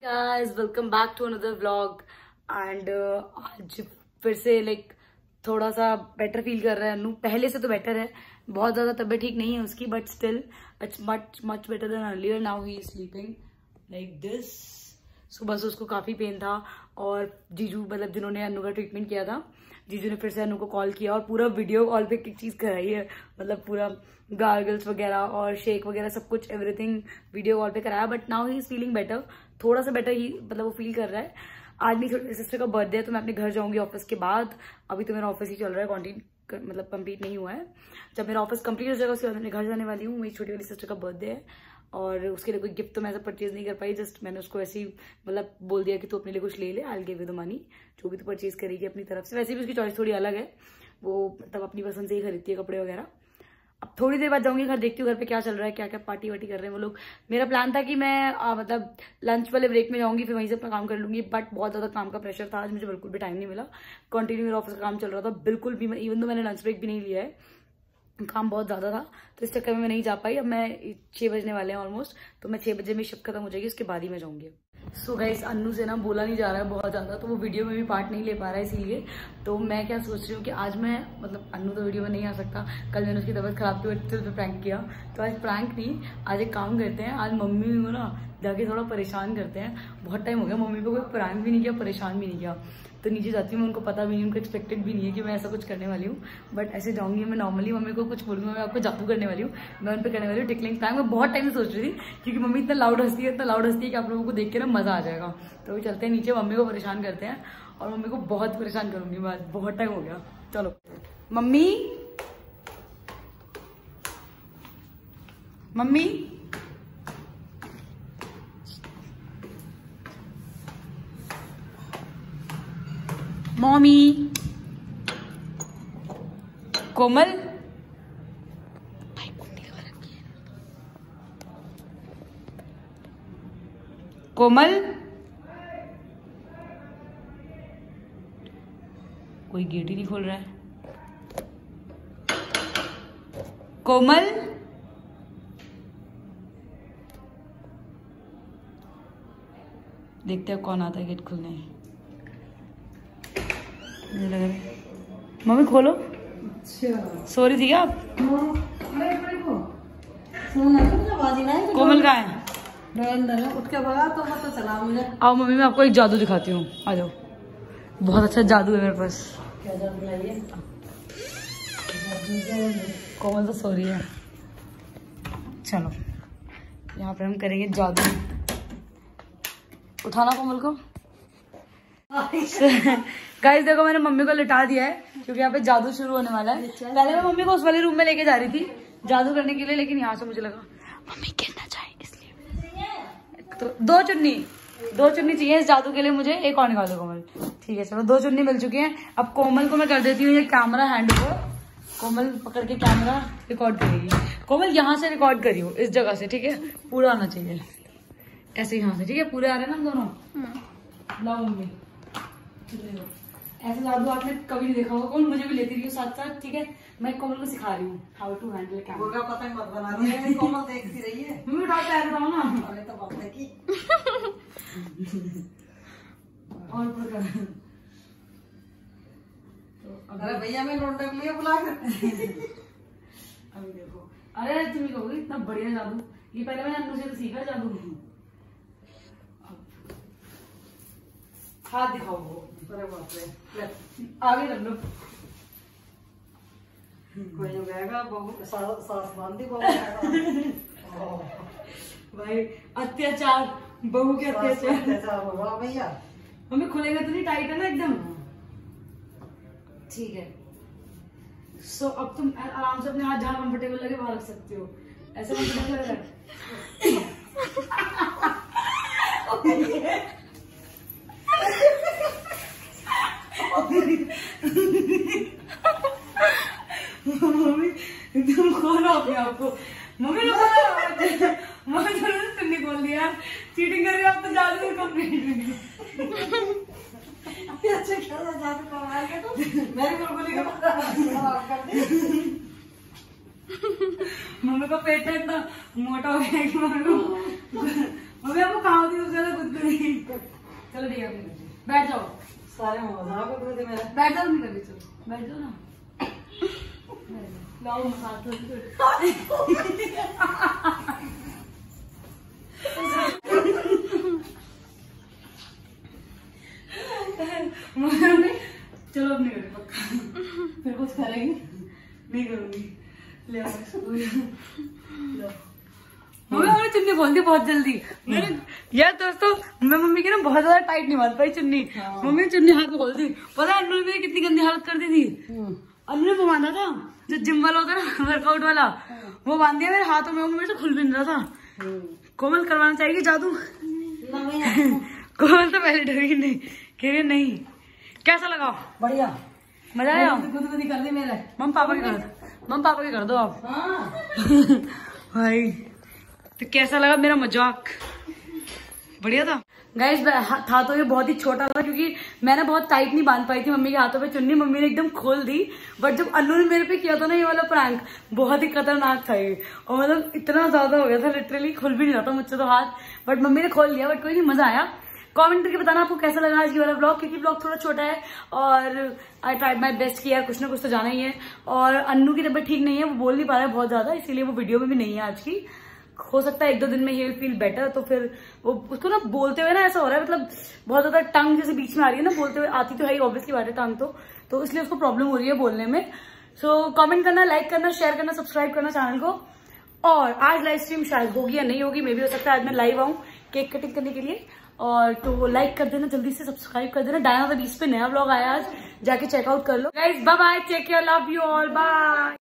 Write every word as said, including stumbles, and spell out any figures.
guys, welcome back to another vlog and आज फिर से लाइक थोड़ा सा बेटर फील कर रहा है अनु। पहले से तो बेटर है, बहुत ज्यादा तबीयत ठीक नहीं है उसकी, but still it's much much better than earlier. Now he is sleeping like this. सुबह से उसको काफी पेन था और जीजू मतलब जिन्होंने अनु का ट्रीटमेंट किया था, जीजू ने फिर से अनु को कॉल किया और पूरा वीडियो कॉल पे एक चीज कराई है, मतलब पूरा गार्गल्स वगैरह और शेक वगैरह सब कुछ एवरीथिंग वीडियो कॉल पे कराया। But now he is feeling better, थोड़ा सा बेटर ही मतलब वो फील कर रहा है। आज मेरी छोटी सिस्टर का बर्थडे है तो मैं अपने घर जाऊंगी ऑफिस के बाद। अभी तो मेरा ऑफिस ही चल रहा है, कंटिन्यू मतलब कंप्लीट नहीं हुआ है। जब मेरा ऑफिस कंप्लीट हो जाएगा उसके बाद अपने घर जाने वाली हूँ। मेरी छोटी वाली सिस्टर का बर्थडे है और उसके लिए कोई गिफ्ट तो मैं ऐसा परचेज नहीं कर पाई। जस्ट मैंने उसको ऐसे ही मतलब बोल दिया कि तू अपने लिए कुछ ले ले, I will give you the money, जो भी तू परचेज करेगी अपनी तरफ से। वैसे भी उसकी चॉइस थोड़ी अलग है, वो मतलब अपनी पसंद से ही खरीदती है कपड़े वगैरह। अब थोड़ी देर बाद जाऊंगी घर, देखती हूँ घर पे क्या चल रहा है, क्या क्या पार्टी वार्टी कर रहे हैं वो लोग। मेरा प्लान था कि मैं आ, मतलब लंच वाले ब्रेक में जाऊंगी, फिर वहीं से अपना काम कर लूंगी, बट बहुत ज्यादा काम का प्रेशर था आज, मुझे बिल्कुल भी टाइम नहीं मिला। कंटिन्यू मेरा ऑफिस का काम चल रहा था, बिल्कुल भी इवन तो मैंने लंच ब्रेक भी नहीं लिया है, काम बहुत ज्यादा था तो इस चक्कर में मैं नहीं जा पाई। अब मैं छह बजने वाले हैं ऑलमोस्ट, तो मैं छह बजे में शिफ्ट खत्म हो जाएगी, उसके बाद ही मैं जाऊंगी। सो so गाइस, अन्नू से ना बोला नहीं जा रहा है बहुत ज्यादा, तो वो वीडियो में भी पार्ट नहीं ले पा रहा है, इसीलिए तो मैं क्या सोच रही हूँ कि आज मैं मतलब अन्नू तो वीडियो में नहीं आ सकता, कल मैंने उसकी तबीयत खराब थी तो उस पर प्रैंक किया, तो आज प्रैंक नहीं, आज एक काम करते हैं, आज मम्मी को ना जाके थोड़ा परेशान करते हैं। बहुत टाइम हो गया मम्मी को कोई प्रैंक भी नहीं किया, परेशान भी नहीं किया। तो नीचे जाती हूँ, उनको पता भी नहीं, उनको एक्सपेक्टेड भी नहीं है कि मैं ऐसा कुछ करने वाली हूँ, बट ऐसे जाऊंगी मैं नॉर्मली। मम्मी को कुछ बोलूँगा मैं आपको जादू करने वाली हूँ, मैं उन पर करने वाली हूँ टिकलिंग प्रैंक। मैं बहुत टाइम से सोच रही थी क्योंकि मम्मी इतना लाउड हंसती है, इतना लाउड हंसती है कि आप लोगों को देख के ना मजा आ जाएगा। तो अभी चलते हैं नीचे, मम्मी को परेशान करते हैं और मम्मी को बहुत परेशान करूंगी मैं, बहुत टाइम हो गया। चलो mummy, mummy mummy, Komal Komal, कोई गेट ही नहीं खोल रहा है। कोमल, देखते हैं कौन आता है गेट खोलने। मुझे लग रहा है मम्मी खोलो। अच्छा सो रही थी क्या आप? कोमल कहाँ है? उठ के भगा तो पता चला मुझे। आओ मम्मी, मैं आपको एक जादू दिखाती हूँ, आ जाओ। बहुत अच्छा जादू है मेरे पास। क्या जादू लाइए? कोमल तो सो रही है, चलो यहाँ पे हम करेंगे जादू। उठाना कोमल को। गाइस देखो, मैंने मम्मी को लिटा दिया है क्योंकि यहाँ पे जादू शुरू होने वाला है। पहले मैं मम्मी को उस वाले रूम में लेके जा रही थी जादू करने के लिए, लेकिन यहाँ से मुझे लगा मम्मी गिरना चाहे इसलिए। तो दो चुन्नी दो चुन्नी चाहिए इस जादू के लिए मुझे, एक और निकाल दो कोमल। ठीक है चलो, दो चुन्नी मिल चुकी है। अब कोमल को मैं कर देती हूँ ये कैमरा हैंड ओवर। कोमल पकड़ के कैमरा रिकॉर्ड करेगी। कोमल यहाँ से रिकॉर्ड करियो, इस जगह से, ठीक है? पूरा आना चाहिए ऐसे, यहाँ से, ठीक है? पूरे आ रहे हैं ना दोनों? लाओ मम्मी, ऐसा जादू आपने कभी नहीं देखा होगा। कोमल मुझे भी लेती रही हो साथ साथ, ठीक है? मैं कोमल को सिखा रही हूँ हाउ टू हैंडल कैमरा। पतंग मत बना रही, कोमल देखती रही है। मम्मी उठाओ पैर, उठाओ ना। अरे तो बात है की और ऊपर कर। तो अरे भैया मैं लौंडे के लिए बुला कर अभी देखो, अरे तुम ही कहोगे इतना बढ़िया जादू, ये पहले मैंने अन्नू से तो सीखा जादू। हाथ दिखाओ वो, अरे बाप रे, आगे कर लो। कोई हो जाएगा, बहुत सास बांधी बहू भाई अत्याचार, बहू के अत्याचार होगा भैया। मम्मी खुलेगा तो नहीं, टाइट है ना एकदम? ठीक है। सो अब तुम आराम से अपने हाथ जहाँ कंफर्टेबल लगे वहां रख सकते हो, ऐसे कंफर्टेबल लग रहा है। मम्मी तुम खोलो अपने आप को। मम्मी मम्मी तुमने खोल दिया, चीटिंग कर रही हो आप तो। जादू कंप्लीट मम्मी का पेट इतना मोटा हो गया कि मम्मी को मम्मी आपको कहा होती है उससे खुद को नहीं। चलो ठीक है बैठ जाओ। सारे मजाक उड़ रहे थे मेरा। बैठ जाओ नहीं करके चलो बैठ जाओ ना। लाओ मसाज चलो अब नहीं करें पक्का फिर कुछ करेंगे नहीं करूंगी। ले मम्मी मैंने चुन्नी खोल दी बहुत जल्दी। मैंने यार दोस्तों मैं मम्मी की ना बहुत ज्यादा टाइट नहीं बांध पाई चुन्नी। मम्मी ने चुन्नी हाथ में खोल दी। पता है अन्नू ने मेरी कितनी गंदी हालत कर दी थी। अन्नू ने वो बांधा था जो जिम वाला होता है ना वर्कआउट वाला वो बांध दिया मेरे हाथों में। वो मेरे से खुल भी नहीं रहा था। कोमल करवाना चाहिए जादू। कोमल तो पहले डरी नहीं कह नहीं। कैसा लगा? बढ़िया मजा आया? गुदगुदी कर दी मेरे। मम पापा के कर दो मम पापा के कर दो आप। भाई तो कैसा लगा मेरा मजाक? बढ़िया था गाइस। था तो ये बहुत ही छोटा था क्योंकि मैंने बहुत टाइट नहीं बांध पाई थी मम्मी के हाथों पे चुन्नी। मम्मी ने एकदम खोल दी। बट जब अन्नू ने मेरे पे किया था ना ये वाला प्रैंक बहुत ही खतरनाक था ये। और मतलब इतना ज्यादा हो गया था लिटरली खुल भी नहीं रहा था मुझसे तो हाथ। बट मम्मी ने खोल लिया। बट कोई नहीं मजा आया। कमेंट करके बताना आपको कैसा लगा आज ये वाला ब्लॉग क्योंकि ब्लॉग थोड़ा छोटा है और आई ट्राइड माई बेस्ट किया। कुछ ना कुछ तो जाना ही है। और अन्नू की तबीयत ठीक नहीं है वो बोल नहीं पा रहा है बहुत ज्यादा इसीलिए वो वीडियो में भी नहीं है आज की। हो सकता है एक दो दिन में ही विल फील बेटर तो फिर वो उसको ना बोलते हुए ना ऐसा हो रहा है मतलब बहुत ज्यादा टंग जैसे बीच में आ रही है ना बोलते हुए आती तो है ऑब्वियसली बात है टंग तो तो इसलिए उसको प्रॉब्लम हो रही है बोलने में। सो कमेंट करना लाइक करना शेयर करना सब्सक्राइब करना चैनल को। और आज लाइव स्ट्रीम शायद होगी या नहीं होगी मे भी हो सकता है आज मैं लाइव आऊँ केक कटिंग करने के लिए। और तो लाइक कर देना जल्दी से सब्सक्राइब कर देना। डायना द बीस पे नया व्लॉग आया आज जाके चेकआउट कर लो guys. Bye bye take care love you all bye.